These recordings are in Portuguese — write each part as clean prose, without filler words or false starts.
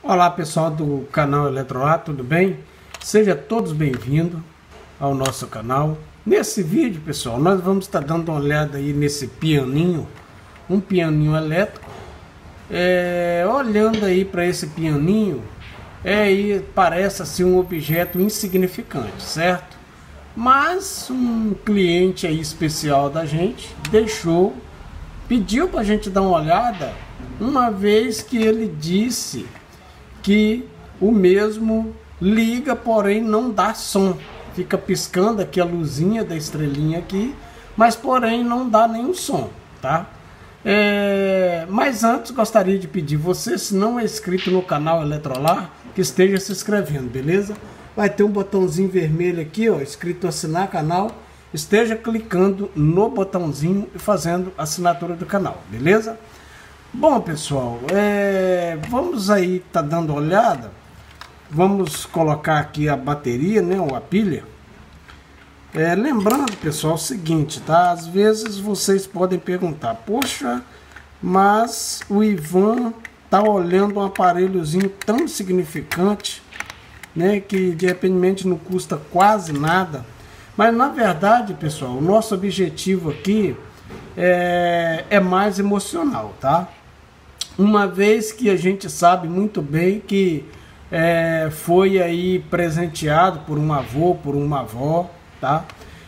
Olá pessoal do canal Eletrolar, tudo bem? Sejam todos bem-vindos ao nosso canal. Nesse vídeo, pessoal, nós vamos estar dando uma olhada aí nesse pianinho, um pianinho elétrico. Olhando aí para esse pianinho, parece assim um objeto insignificante, certo? Mas um cliente aí especial da gente pediu para a gente dar uma olhada, uma vez que ele disse que o mesmo liga, porém não dá som. Fica piscando aqui a luzinha da estrelinha aqui, mas porém não dá nenhum som, tá? Mas antes gostaria de pedir você, se não é inscrito no canal Eletrolar, que esteja se inscrevendo, beleza? Vai ter um botãozinho vermelho aqui, ó, escrito assinar canal. Esteja clicando no botãozinho e fazendo assinatura do canal, beleza? Bom, pessoal, vamos aí tá dando uma olhada. Vamos colocar aqui a bateria, né, ou a pilha. Lembrando, pessoal, o seguinte, tá? Às vezes vocês podem perguntar: poxa, mas o Ivan tá olhando um aparelhozinho tão significante, né, que de repente não custa quase nada. Mas na verdade, pessoal, o nosso objetivo aqui é mais emocional, tá? Uma vez que a gente sabe muito bem que foi aí presenteado por um avô, por uma avó, tá?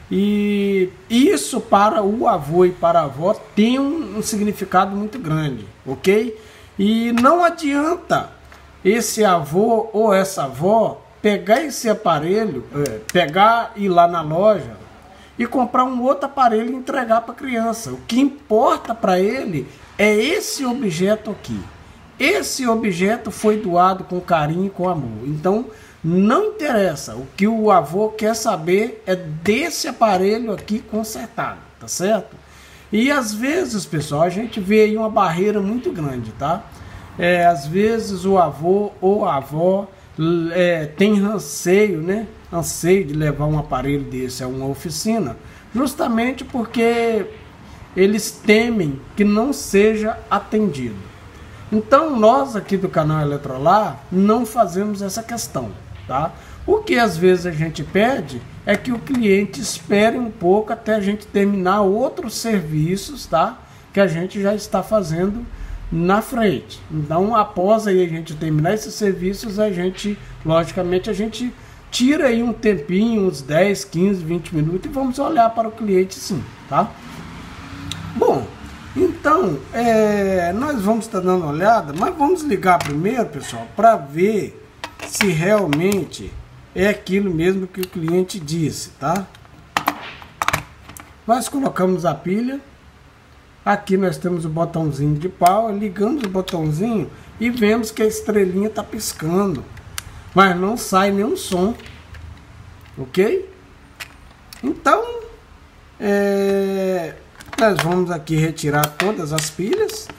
E isso para o avô e para a avó tem um significado muito grande, ok? E não adianta esse avô ou essa avó pegar esse aparelho, ir lá na loja e comprar um outro aparelho e entregar para a criança. O que importa para ele é esse objeto aqui. Esse objeto foi doado com carinho e com amor. Então não interessa, o que o avô quer saber é desse aparelho aqui consertado, tá certo? E às vezes, pessoal, a gente vê aí uma barreira muito grande, tá? Às vezes o avô ou a avó tem anseio, né? Anseio de levar um aparelho desse a uma oficina, justamente porque eles temem que não seja atendido. Então nós aqui do canal Eletrolar não fazemos essa questão, tá? O que às vezes a gente pede é que o cliente espere um pouco até a gente terminar outros serviços, tá? Que a gente já está fazendo na frente. Então após aí a gente terminar esses serviços, logicamente a gente tira aí um tempinho, uns 10, 15, 20 minutos e vamos olhar para o cliente, sim, tá? Bom, então nós vamos estar dando uma olhada, mas vamos ligar primeiro, pessoal, para ver se realmente é aquilo mesmo que o cliente disse, tá? Nós colocamos a pilha. Aqui nós temos o botãozinho de power, ligamos o botãozinho e vemos que a estrelinha está piscando, mas não sai nenhum som, ok? Então, nós vamos aqui retirar todas as pilhas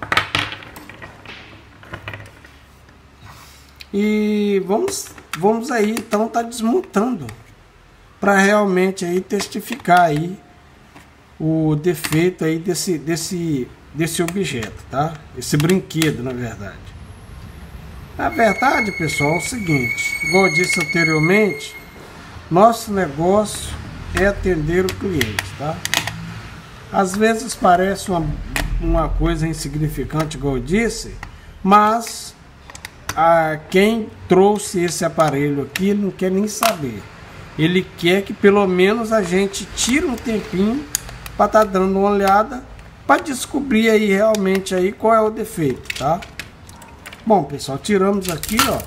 e vamos aí então tá desmontando para realmente aí testificar aí o defeito aí desse objeto, tá? Esse brinquedo, na verdade. Na verdade, pessoal, é o seguinte, igual eu disse anteriormente, nosso negócio é atender o cliente, tá? Às vezes parece uma coisa insignificante, igual eu disse, mas quem trouxe esse aparelho aqui não quer nem saber. Ele quer que pelo menos a gente tire um tempinho para estar dando uma olhada, para descobrir aí realmente aí qual é o defeito, tá? Bom, pessoal, tiramos aqui, ó.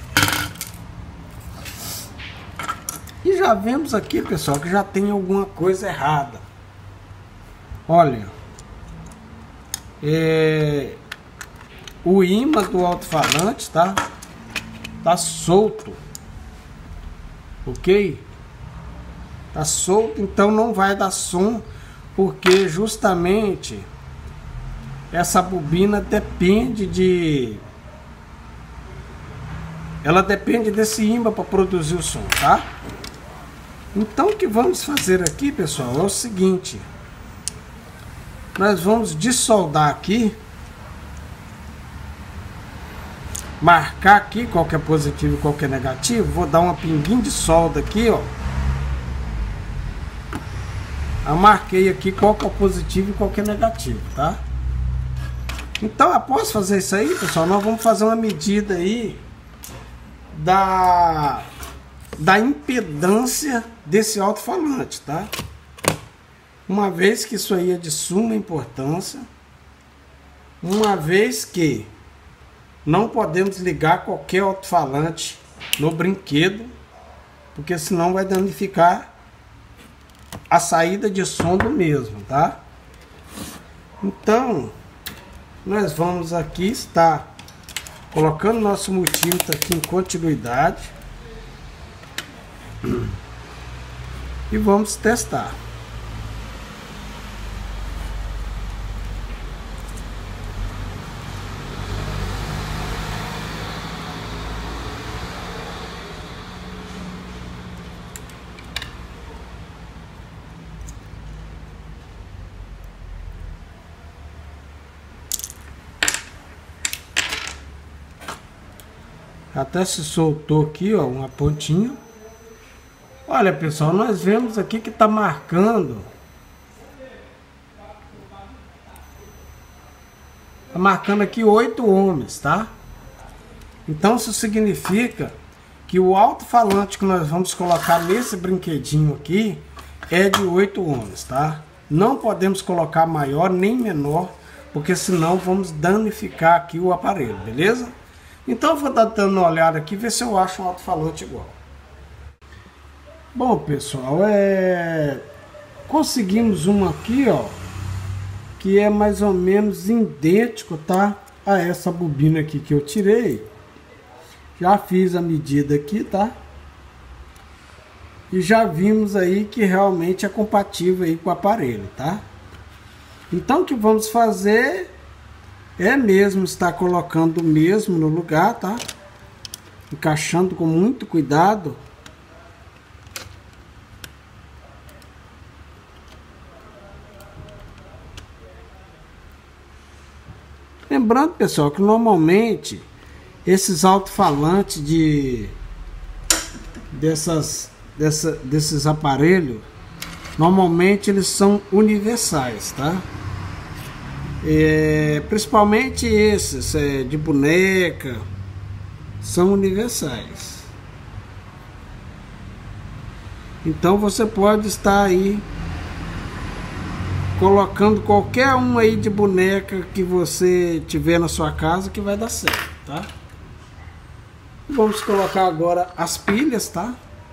E já vemos aqui, pessoal, que já tem alguma coisa errada. Olha, o ímã do alto-falante, tá? Tá solto, ok? Tá solto, então não vai dar som, porque justamente essa bobina depende desse ímã para produzir o som, tá? Então o que vamos fazer aqui, pessoal, é o seguinte: nós vamos dessoldar aqui marcar aqui qual que é positivo e qual que é negativo, vou dar uma pinguinha de solda aqui, ó. Eu marquei aqui qual que é o positivo e qual que é negativo, tá? Então, após fazer isso aí, pessoal, nós vamos fazer uma medida aí da impedância desse alto-falante, tá? Uma vez que isso aí é de suma importância, uma vez que não podemos ligar qualquer alto-falante no brinquedo, porque senão vai danificar a saída de som do mesmo, tá? Então, nós vamos aqui estar colocando nosso multímetro aqui em continuidade e vamos testar. Até se soltou aqui, ó, uma pontinha. Olha, pessoal, nós vemos aqui que tá marcando. Tá marcando aqui 8 ohms, tá? Então isso significa que o alto-falante que nós vamos colocar nesse brinquedinho aqui é de 8 ohms, tá? Não podemos colocar maior nem menor, porque senão vamos danificar aqui o aparelho, beleza? Então eu vou dar dando uma olhada aqui, ver se eu acho um alto-falante igual. Bom, pessoal, conseguimos um aqui, ó, que é mais ou menos idêntico, tá? A essa bobina aqui que eu tirei. Já fiz a medida aqui, tá? E já vimos aí que realmente é compatível aí com o aparelho, tá? Então o que vamos fazer é mesmo estar colocando o mesmo no lugar, tá? Encaixando com muito cuidado. Lembrando, pessoal, que normalmente esses alto-falantes desses aparelhos, normalmente eles são universais, tá? Principalmente esses de boneca são universais. Então você pode estar aí colocando qualquer um aí de boneca que você tiver na sua casa que vai dar certo, tá? Vamos colocar agora as pilhas, tá?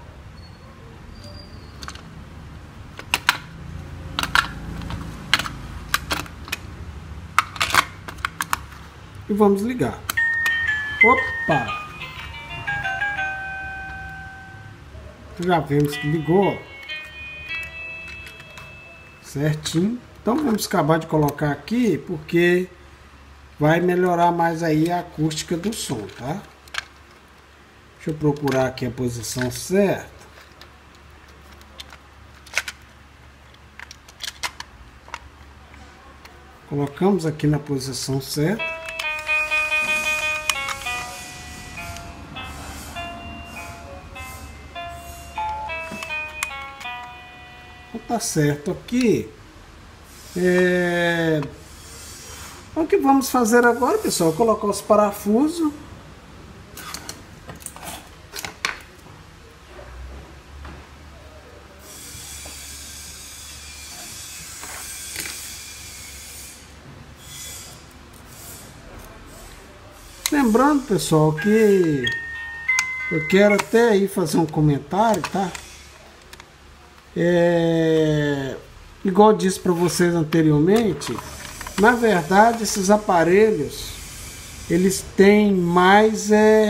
E vamos ligar. Opa! Já vemos que ligou, certinho. Então vamos acabar de colocar aqui, porque vai melhorar mais aí a acústica do som, tá? Deixa eu procurar aqui a posição certa. Colocamos aqui na posição certa. Tá certo aqui. O que vamos fazer agora, pessoal? Colocar os parafusos. Lembrando, pessoal, que eu quero até aí fazer um comentário, tá? Igual eu disse para vocês anteriormente, na verdade esses aparelhos eles têm mais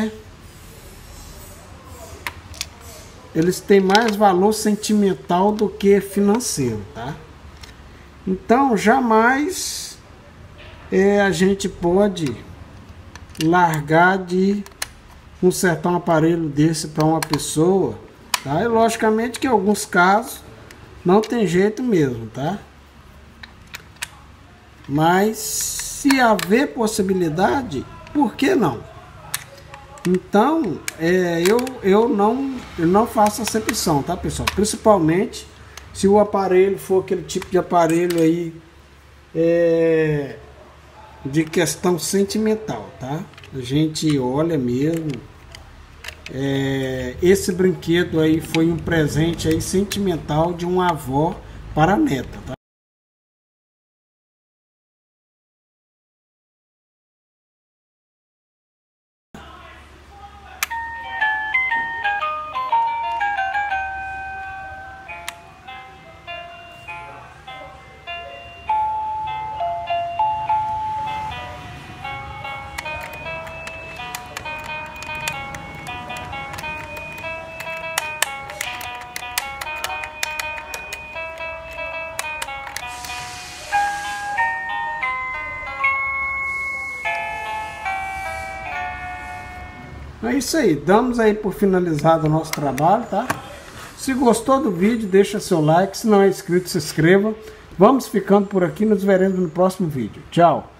valor sentimental do que financeiro, tá? Então jamais a gente pode largar de consertar um aparelho desse para uma pessoa, tá? E logicamente que em alguns casos não tem jeito mesmo, tá? Mas se haver possibilidade, por que não? Então, eu não faço acepção, tá, pessoal? Principalmente se o aparelho for aquele tipo de aparelho aí de questão sentimental, tá? A gente olha mesmo. Esse brinquedo aí foi um presente aí sentimental de uma avó para a neta, tá? É isso aí, damos aí por finalizado o nosso trabalho, tá? Se gostou do vídeo, deixa seu like, se não é inscrito, se inscreva. Vamos ficando por aqui, nos veremos no próximo vídeo. Tchau!